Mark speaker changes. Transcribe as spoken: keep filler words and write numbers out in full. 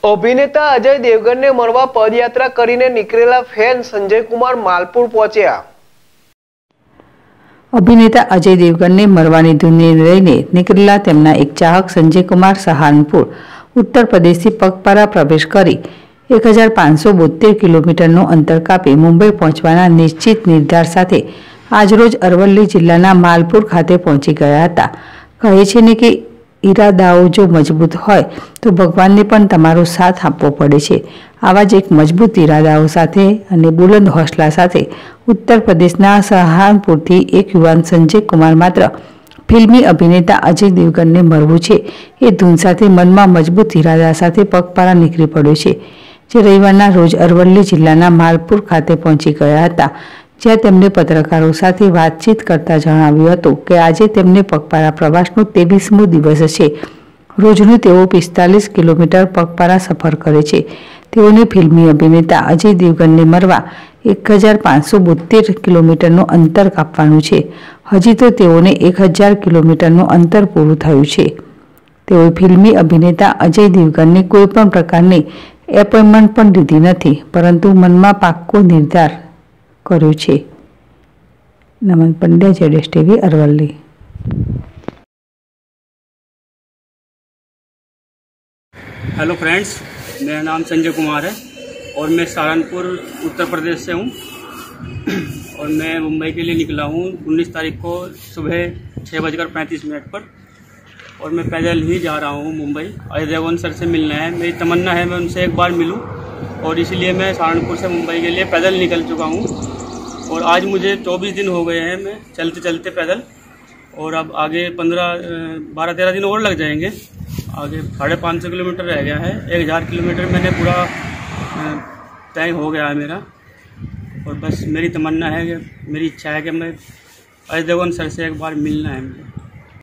Speaker 1: અભિનેતા અજય દેવગનને મળવા પદયાત્રા કરીને નીકળેલા ફેન સંજય કુમાર માલપુર પહોંચ્યા।
Speaker 2: અભિનેતા અજય દેવગનને મળવાની ધૂનને લઈને નીકળેલા તેમના એક ચાહક સંજય કુમાર સહારનપુર ઉત્તર પ્રદેશથી પગપાળા પ્રવેશ કરી એક હજાર પાંચસો બોતેર કિલોમીટરનું અંતર કાપી મુંબઈ પહોંચવાના નિશ્ચિત નિર્ધાર સાથે આજરોજ અરવલ્લી જિલ્લાના માલપુર ખાતે પહોંચી ગયા હતા। કહે છે ને કે ઈરાદાઓ જો મજબૂત હોય તો ભગવાનને પણ તમારો સાથ આપવો પડે છે। આવા જ એક મજબૂત ઈરાદાઓ સાથે અને બુલંદ હોસલા સાથે ઉત્તર પ્રદેશના સહારનપુરથી એક યુવાન સંજય કુમાર માત્ર ફિલ્મી અભિનેતા અજય દેવગનને મળવું છે એ ધૂન સાથે મનમાં મજબૂત ઈરાદા સાથે પગપાળા નીકળી પડ્યો છે, જે રવિવારના રોજ અરવલ્લી જિલ્લાના માલપુર ખાતે પહોંચી ગયા હતા, જ્યાં તેમને પત્રકારો સાથે વાતચીત કરતા જણાવ્યું હતું કે આજે તેમને પગપાળા પ્રવાસનો ત્રેવીસમો દિવસ છે। રોજનું તેઓ પિસ્તાલીસ કિલોમીટર પગપાળા સફર કરે છે। તેઓને ફિલ્મી અભિનેતા અજય દેવગનને મળવા એક હજાર પાંચસો બોતેર કિલોમીટરનું અંતર કાપવાનું છે। હજી તો તેઓને એક હજાર કિલોમીટરનું અંતર પૂરું થયું છે। તેઓએ ફિલ્મી અભિનેતા અજય દેવગનને કોઈ પણ પ્રકારની એપોઇન્ટમેન્ટ પણ લીધી નથી, પરંતુ મનમાં પાક્કો નિર્ધાર કર્યો છે। નમન પંડ્યા, જેડેશ ટીવી, અરવલ્લી।
Speaker 3: हेलो फ्रेंड्स, मेरा नाम संजय कुमार है और मैं सहारनपुर उत्तर प्रदेश से हूँ और मैं मुंबई के लिए निकला हूँ उन्नीस तारीख को सुबह छः बजकर पैंतीस मिनट पर और मैं पैदल ही जा रहा हूँ मुंबई। अजय देवगन सर से मिलना है, मेरी तमन्ना है मैं उनसे एक बार मिलूँ और इसीलिए मैं सहारनपुर से मुंबई के लिए पैदल निकल चुका हूँ और आज मुझे चौबीस दिन हो गए हैं मैं चलते चलते पैदल, और अब आगे पंद्रह बारह तेरह दिन और लग जाएंगे। आगे साढ़े पाँच सौ किलोमीटर रह गया है, एक हज़ार किलोमीटर मैंने पूरा तय हो गया है मेरा, और बस मेरी तमन्ना है कि मेरी इच्छा है कि मैं अजय देवगन सर से एक बार मिलना है मुझे।